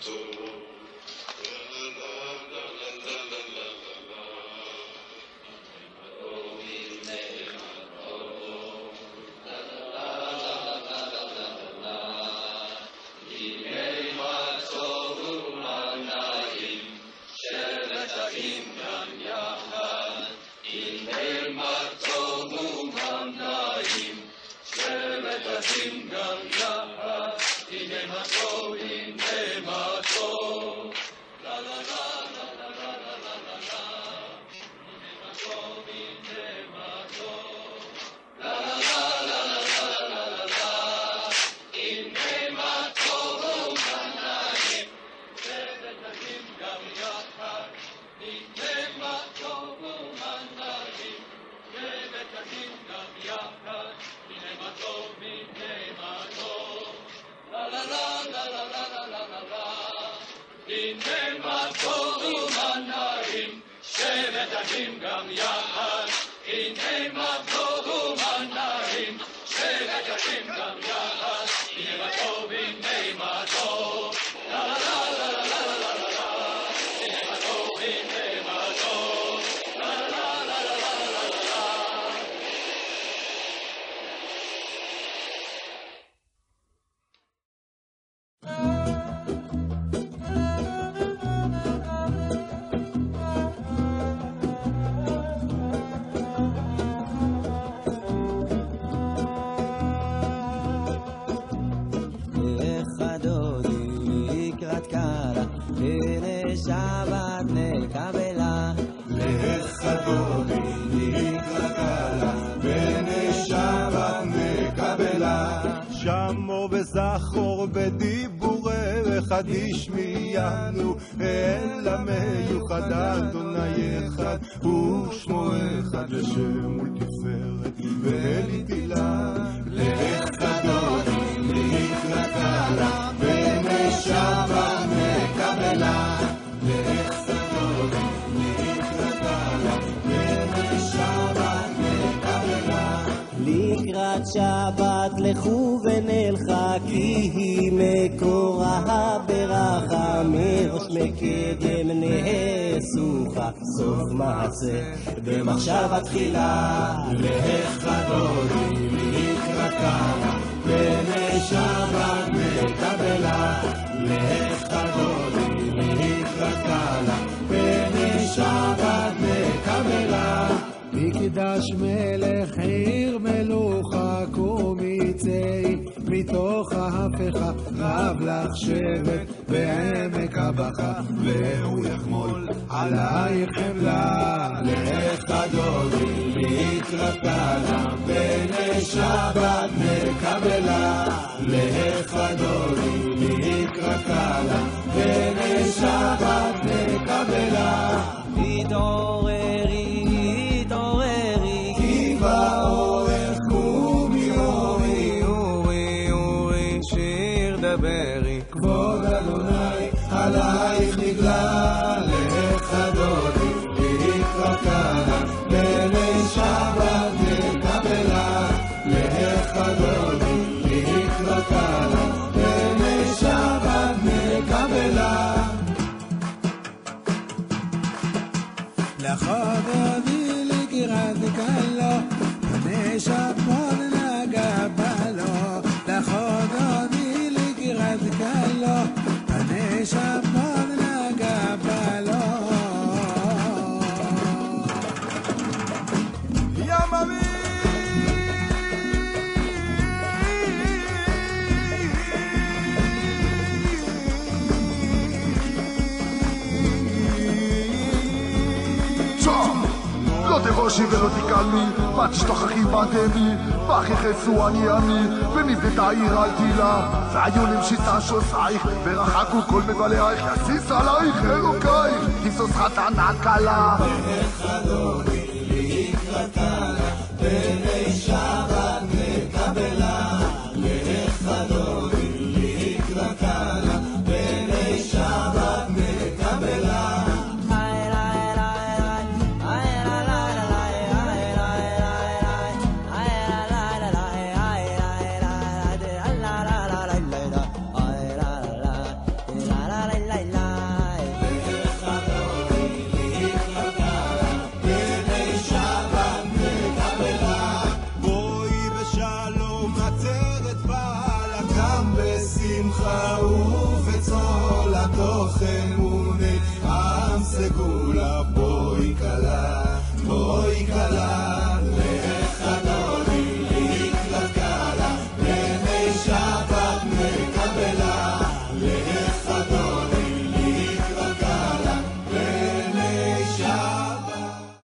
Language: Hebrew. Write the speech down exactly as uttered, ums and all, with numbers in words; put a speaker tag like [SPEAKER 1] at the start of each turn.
[SPEAKER 1] תשמיענו אל המיוחד אדוני אחד ושמו אחד ושם ולתפארת ולתהילה לך אדוני לקרא קלה ונשמה מקבלה לך אדוני לקרא קלה ונשמה מקבלה
[SPEAKER 2] לקראת שבת לכו ונלכה כי היא מקורה ברכה מראש מקדם נעשוכה סוף מעשה במחשבה תחילה
[SPEAKER 1] לך אדוני לקרא קלה ונשמה מקבלה לך אדוני לקרא קלה ונשמה מקבלה
[SPEAKER 3] מקדש מלך עיר מלוכה קומיצי מתוך ההפכה רב לך שבט בעמק הבכה והוא יחמול עלייך חמלה
[SPEAKER 1] לך אדוני לקרא קלה ונשמה מקבלה לך אדוני לקרא קלה ונשמה מקבלה
[SPEAKER 2] התעוררי התעוררי
[SPEAKER 1] כי באורך קומי אורי
[SPEAKER 2] אורי אורי שיר דברי
[SPEAKER 1] כבוד אדוני עלייך נגלה לך אדוני לקרא קלה ונשמה מקבלה לך אדוני לקרא קלה ונשמה מקבלה
[SPEAKER 3] לחודני לקראת קלה ונשמה נגבלה לחודני לקראת קלה ונשמה נגבלה
[SPEAKER 1] יא ממי
[SPEAKER 4] לא תבושי ולא תקלמי, בת שתוכחי בדמי, ואחי חסו אני עמי, ונבנית העיר על תילה, והיו למשיסה שוסייך, ורחקו כל מבלעייך, יסיס עלייך אלוקייך, תיסוס חתנה קלה.
[SPEAKER 1] לך אדוני לקרא קלה, ונשמה מקבלה, לך אדוני לקרא קלה, ונשמה מקבלה.
[SPEAKER 2] la la la
[SPEAKER 1] מתוך אמוני עם סגולה בואי קלה, בואי קלה